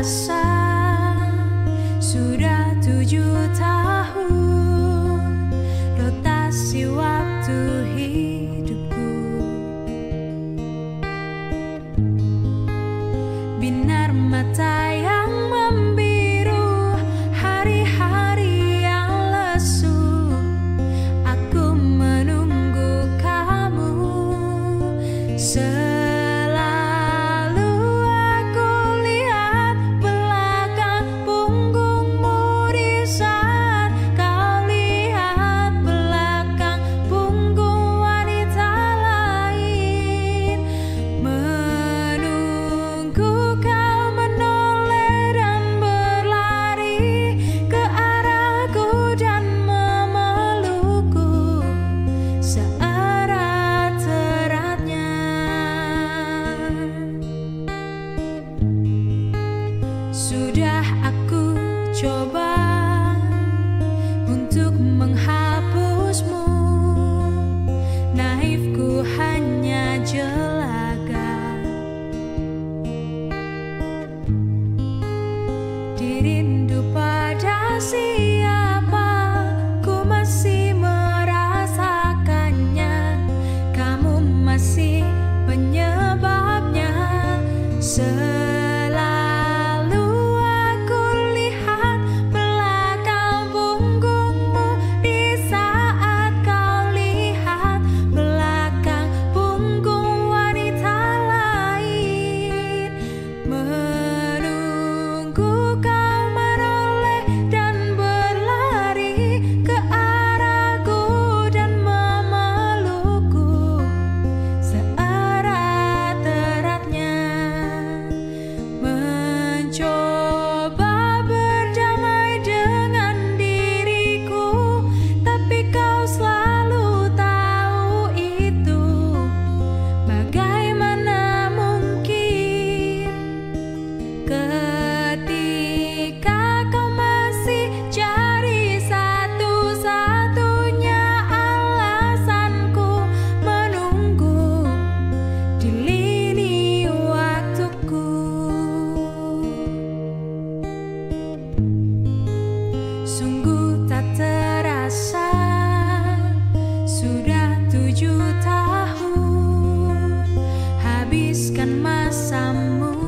terasa sudah 7 tahun rotasi waktu hidupku. Binar mata yang membiru, hari-hari yang lesu, aku menunggu kamu. Selalu aku lihat belakang punggungmu di saat kau lihat belakang punggung wanita lain. Menunggu kau menoleh dan berlari ke arahku dan memelukku seerat-eratnya. Sudah aku coba untuk menghapusmu, naifku hanya jelaga. Dirindu pada siapa, ku masih merasakannya. Kamu masih penyebabnya. Selalu aku lihat belakang punggungmu di saat kau lihat belakang punggung wanita lain. Menunggu kau menoleh dan berlari ke arahku dan memelukku seerat-eratnya. Mencoba berdamai dengan diriku, tapi kau selalu tahu itu. Bagaimana mungkin ketika kau masih cari satu-satunya alasanku menunggu di lini waktuku. Sungguh tak terasa sudah 7 tahun habiskan masamu